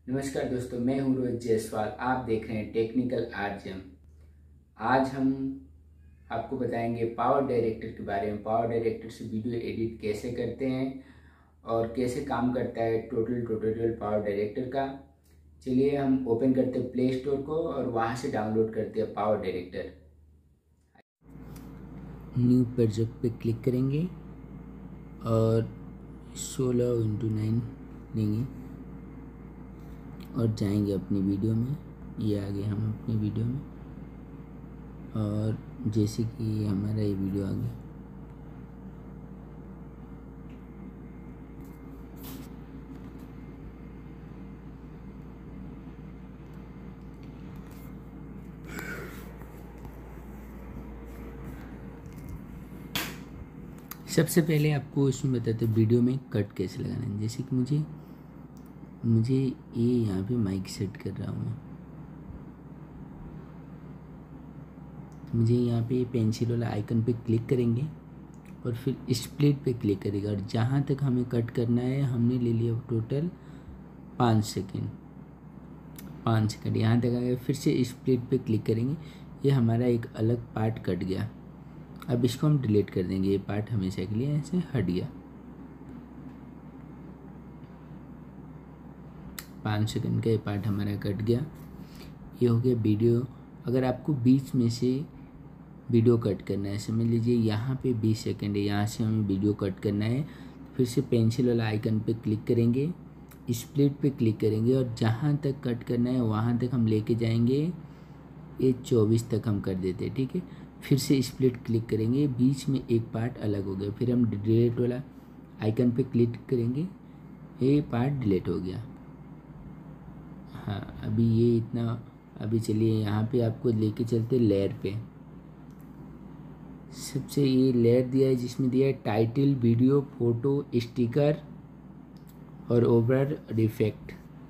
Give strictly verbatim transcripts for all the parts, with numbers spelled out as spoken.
नमस्कार दोस्तों, मैं हूं रोहित जायसवाल। आप देख रहे हैं टेक्निकल आरजेम। आज हम आपको बताएंगे पावर डायरेक्टर के बारे में। पावर डायरेक्टर से वीडियो एडिट कैसे करते हैं और कैसे काम करता है टोटल ट्यूटोरियल पावर डायरेक्टर का। चलिए हम ओपन करते हैं प्ले स्टोर को और वहां से डाउनलोड करते हैं पावर डायरेक्टर। न्यू प्रोजेक्ट पे क्लिक करेंगे और सोलह इंटू नाइन लेंगे और जाएंगे अपनी वीडियो में। ये आ गए हम अपनी वीडियो में और जैसे कि हमारा ये वीडियो आ गया। सबसे पहले आपको इसमें बताते हैं वीडियो में कट कैसे लगाना है। जैसे कि मुझे मुझे ये यहाँ पे माइक सेट कर रहा हूँ। मुझे यहाँ पे पेंसिल वाला आइकन पे क्लिक करेंगे और फिर स्प्लिट पे क्लिक करेगा और जहाँ तक हमें कट करना है हमने ले लिया टोटल पाँच सेकंड पाँच सेकंड यहाँ तक आ गया। फिर से स्प्लिट पे क्लिक करेंगे, ये हमारा एक अलग पार्ट कट गया। अब इसको हम डिलीट कर देंगे, ये पार्ट हमेशा के लिए ऐसे हट गया। पाँच सेकंड का ये पार्ट हमारा कट गया। ये हो गया वीडियो। अगर आपको बीच में से वीडियो कट करना है, समझ लीजिए यहाँ पे बीस सेकंड है, यहाँ से हमें वीडियो कट करना है, फिर से पेंसिल वाला आइकन पे क्लिक करेंगे, स्प्लिट पे क्लिक करेंगे और जहाँ तक कट करना है वहाँ तक हम लेके जाएंगे। ये चौबीस तक हम कर देते हैं, ठीक है। फिर से स्प्लिट क्लिक करेंगे, बीच में एक पार्ट अलग हो गया। फिर हम डिलीट वाला आइकन पे क्लिक करेंगे, ये पार्ट डिलीट हो गया। हाँ, अभी ये इतना। अभी चलिए यहाँ पे आपको लेके चलते लेयर पे। सबसे ये लेयर दिया है जिसमें दिया है टाइटल, वीडियो, फोटो, स्टिकर और ओवरऑल इफेक्ट।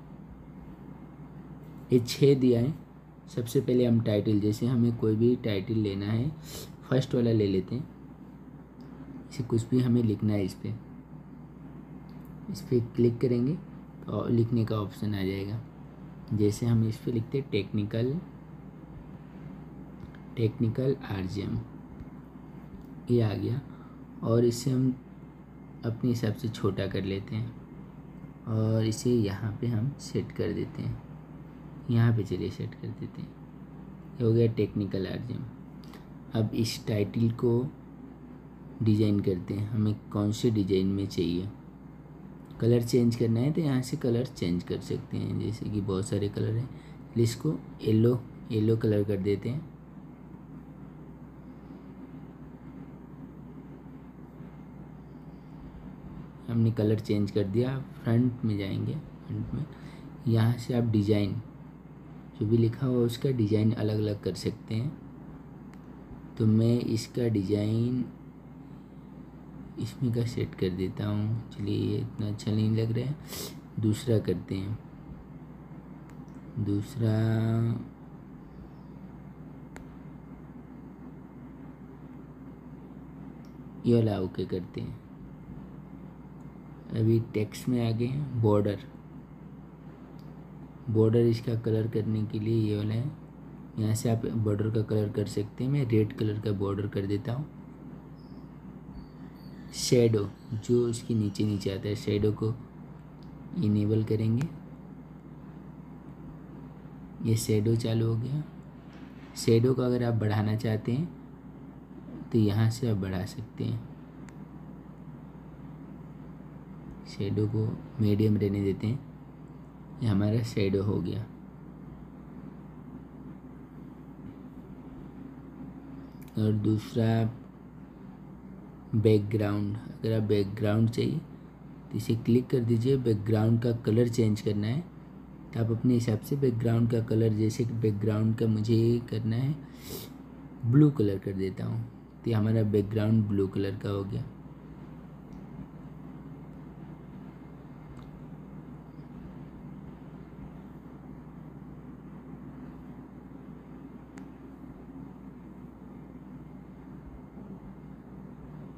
ये छः दिया है। सबसे पहले हम टाइटल, जैसे हमें कोई भी टाइटल लेना है, फर्स्ट वाला ले लेते हैं। इसे कुछ भी हमें लिखना है, इस पर इस पर क्लिक करेंगे तो लिखने का ऑप्शन आ जाएगा। जैसे हम इस पर लिखते हैं टेक्निकल टेक्निकल आरजेम, ये आ गया। और इसे हम अपने हिसाब से छोटा कर लेते हैं और इसे यहाँ पे हम सेट कर देते हैं। यहाँ पे चलिए सेट कर देते हैं। ये हो गया टेक्निकल आरजेम। अब इस टाइटल को डिज़ाइन करते हैं, हमें कौन से डिज़ाइन में चाहिए। कलर चेंज करना है तो यहाँ से कलर चेंज कर सकते हैं, जैसे कि बहुत सारे कलर हैं। इसको येलो येलो कलर कर देते हैं। हमने कलर चेंज कर दिया। फ्रंट में जाएंगे, फ्रंट में यहाँ से आप डिज़ाइन जो भी लिखा हुआ उसका डिज़ाइन अलग अलग कर सकते हैं। तो मैं इसका डिज़ाइन इसमें का सेट कर देता हूँ। चलिए, ये इतना अच्छा नहीं लग रहा है, दूसरा करते हैं। दूसरा ये वाला ओके करते हैं। अभी टेक्स्ट में आ गए हैं बॉर्डर। बॉर्डर इसका कलर करने के लिए ये वाला है, यहाँ से आप बॉर्डर का कलर कर सकते हैं। मैं रेड कलर का बॉर्डर कर देता हूँ। शैडो जो इसके नीचे नीचे आता है, शैडो को इनेबल करेंगे। ये शैडो चालू हो गया। शैडो का अगर आप बढ़ाना चाहते हैं तो यहाँ से आप बढ़ा सकते हैं। शैडो को मीडियम रहने देते हैं। ये हमारा शैडो हो गया। और दूसरा बैकग्राउंड, अगर आप बैकग्राउंड चाहिए तो इसे क्लिक कर दीजिए। बैकग्राउंड का कलर चेंज करना है तो आप अपने हिसाब से बैकग्राउंड का कलर, जैसे कि बैकग्राउंड का मुझे करना है ब्लू कलर कर देता हूँ, तो ये हमारा बैकग्राउंड ब्लू कलर का हो गया।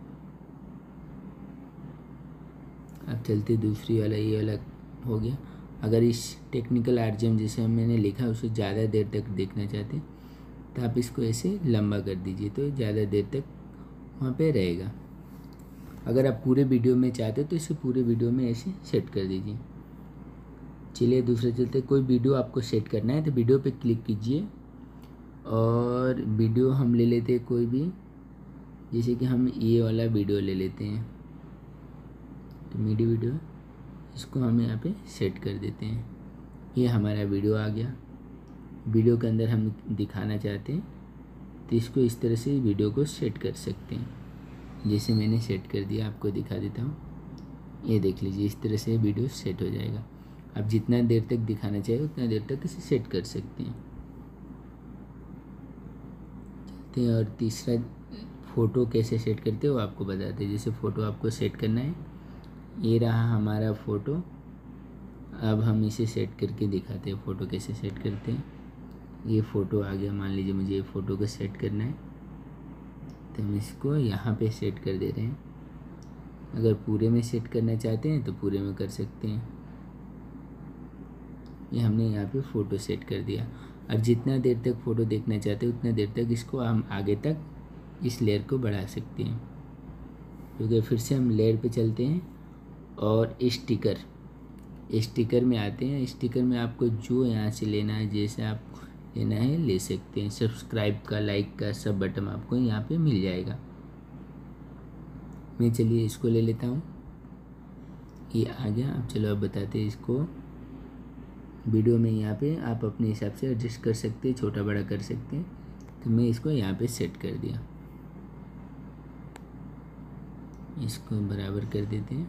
अब चलते दूसरी वाला, ये वाला हो गया। अगर इस टेक्निकल आरजीएम जैसे मैंने लिखा उसे ज़्यादा देर तक देखना चाहते तो आप इसको ऐसे लंबा कर दीजिए तो ज़्यादा देर तक वहाँ पे रहेगा। अगर आप पूरे वीडियो में चाहते तो इसे पूरे वीडियो में ऐसे सेट कर दीजिए। चलिए दूसरे चलते, कोई वीडियो आपको सेट करना है तो वीडियो पे क्लिक कीजिए और वीडियो हम ले लेते हैं कोई भी, जैसे कि हम ये वाला वीडियो ले लेते हैं। तो मीडी वीडियो इसको हम यहाँ पे सेट कर देते हैं। ये हमारा वीडियो आ गया। वीडियो के अंदर हम दिखाना चाहते हैं तो इसको इस तरह से वीडियो को सेट कर सकते हैं। जैसे मैंने सेट कर दिया, आपको दिखा देता हूँ। ये देख लीजिए, इस तरह से वीडियो सेट हो जाएगा। आप जितना देर तक दिखाना चाहिए उतना देर तक इसे सेट कर सकते हैं। चलते हैं और तीसरा फ़ोटो कैसे सेट करते हो आपको बताते हैं। जैसे फ़ोटो आपको सेट करना है, ये रहा हमारा फ़ोटो। अब हम इसे सेट करके दिखाते हैं फ़ोटो कैसे सेट करते हैं। ये फ़ोटो आ गया, मान लीजिए मुझे ये फ़ोटो को सेट करना है तो हम इसको यहाँ पे सेट कर दे रहे हैं। अगर पूरे में सेट करना चाहते हैं तो पूरे में कर सकते हैं। ये हमने यहाँ पे फ़ोटो सेट कर दिया। अब जितना देर तक फ़ोटो देखना चाहते हैं उतना देर तक इसको हम आगे तक इस लेयर को बढ़ा सकते हैं। क्योंकि फिर से हम लेयर पे चलते हैं और स्टिकर स्टिकर में आते हैं। स्टिकर में आपको जो यहाँ से लेना है, जैसे आप लेना है ले सकते हैं। सब्सक्राइब का, लाइक का सब बटन आपको यहाँ पे मिल जाएगा। मैं चलिए इसको ले लेता हूँ। ये आ गया। अब चलो अब बताते हैं इसको। वीडियो में यहाँ पे आप अपने हिसाब से एडजस्ट कर सकते हैं, छोटा बड़ा कर सकते हैं। तो मैं इसको यहाँ पे सेट कर दिया। इसको बराबर कर देते हैं।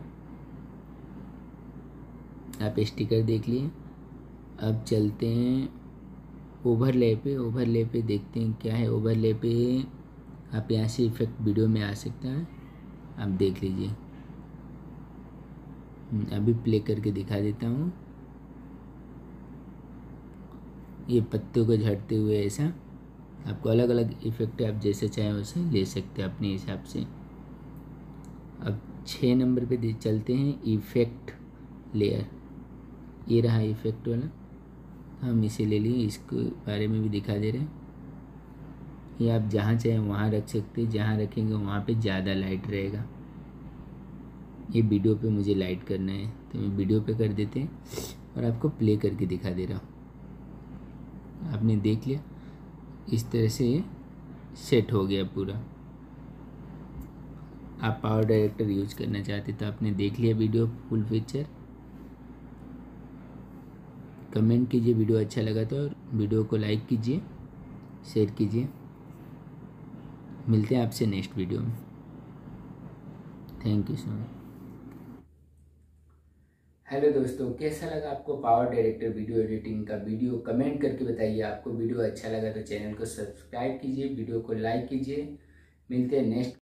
आप स्टिकर देख लिए। अब चलते हैं ओवरले पे। ओवरले पे देखते हैं क्या है। ओवरले पे आप यहाँ से इफेक्ट वीडियो में आ सकता है, आप देख लीजिए। अभी प्ले करके दिखा देता हूँ। ये पत्तों को झड़ते हुए ऐसा आपको अलग अलग इफेक्ट आप जैसे चाहें वैसे ले सकते हैं अपने हिसाब से। अब छः नंबर पे चलते हैं, इफेक्ट लेयर। ये रहा इफेक्ट वाला, हम इसे ले लिए। इसके बारे में भी दिखा दे रहे हैं। ये आप जहाँ चाहें वहाँ रख सकते हैं। जहाँ रखेंगे वहाँ पे ज़्यादा लाइट रहेगा। ये वीडियो पे मुझे लाइट करना है तो मैं वीडियो पे कर देते हैं और आपको प्ले करके दिखा दे रहा हूँ। आपने देख लिया, इस तरह से ये सेट हो गया पूरा। आप पावर डायरेक्टर यूज करना चाहते तो आपने देख लिया वीडियो फुल फीचर। कमेंट कीजिए वीडियो अच्छा लगा तो, और वीडियो को लाइक कीजिए, शेयर कीजिए। मिलते हैं आपसे नेक्स्ट वीडियो में। Thank you so much. Hello दोस्तों, कैसा लगा आपको पावर डायरेक्टर वीडियो एडिटिंग का वीडियो? कमेंट करके बताइए। आपको वीडियो अच्छा लगा तो चैनल को सब्सक्राइब कीजिए, वीडियो को लाइक कीजिए। मिलते हैं नेक्स्ट